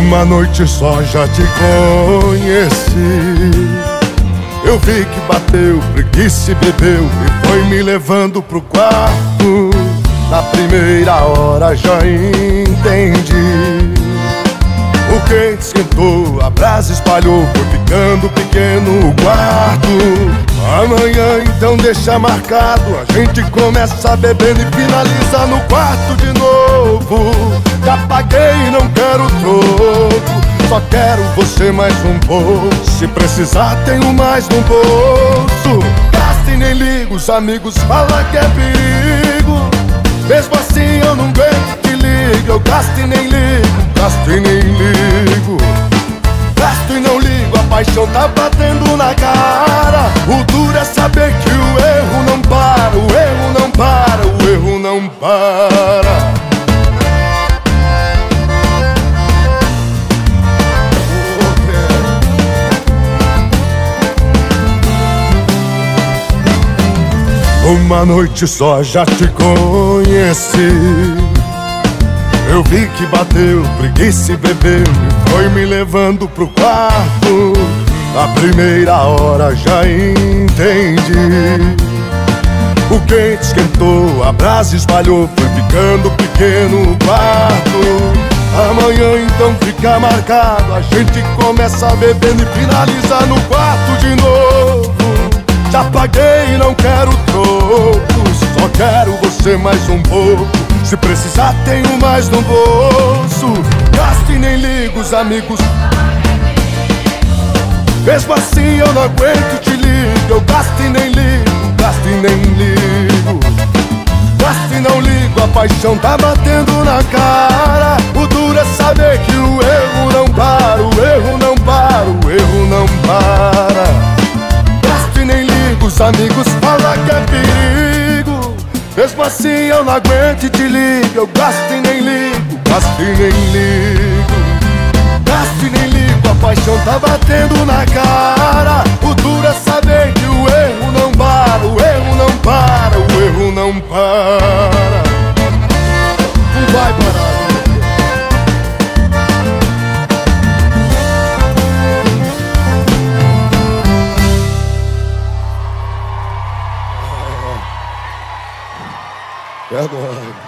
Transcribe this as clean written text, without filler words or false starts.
Uma noite só já te conheci. Eu vi que bateu, preguiça e bebeu e foi me levando pro quarto. Na primeira hora já entendi. O quente esquentou, a brasa espalhou, foi ficando pequeno o quarto. Amanhã então deixa marcado, a gente começa bebendo e finaliza no quarto de novo. Já paguei e não quero troco, só quero você mais um pouco. Se precisar tenho mais no bolso. Gasto e nem ligo, os amigos falam que é perigo. Mesmo assim eu não aguento, te ligo. Eu gasto e nem ligo, gasto e nem ligo. Gasto e não ligo, a paixão tá batendo na cara. O duro é saber que o erro não para, o erro não para, o erro não para. Uma noite só já te conheci. Eu vi que bateu, preguiça e bebeu e foi me levando pro quarto. Na primeira hora já entendi. O quente esquentou, a brasa espalhou, foi ficando pequeno o quarto. Amanhã então fica marcado, a gente começa bebendo e finaliza no quarto de novo. Já paguei e não quero troco, só quero você mais um pouco. Se precisar tenho mais no bolso. Gasto e nem ligo, os amigos. Mesmo assim eu não aguento, te ligo. Eu gasto e nem ligo, gasto e nem ligo. Gasto e não ligo, a paixão tá batendo na cara. O duro é saber que o erro não para, o erro não para, o erro não para. Gasto e nem ligo, os amigos falam que é perigo. Mesmo assim eu não aguento e te ligo. Eu gasto e nem ligo, gasto e nem ligo. Gasto e nem ligo, a paixão tá batendo na cara. O duro é saber que o erro não para, o erro não para, o erro não para. Não vai parar. Perdoa.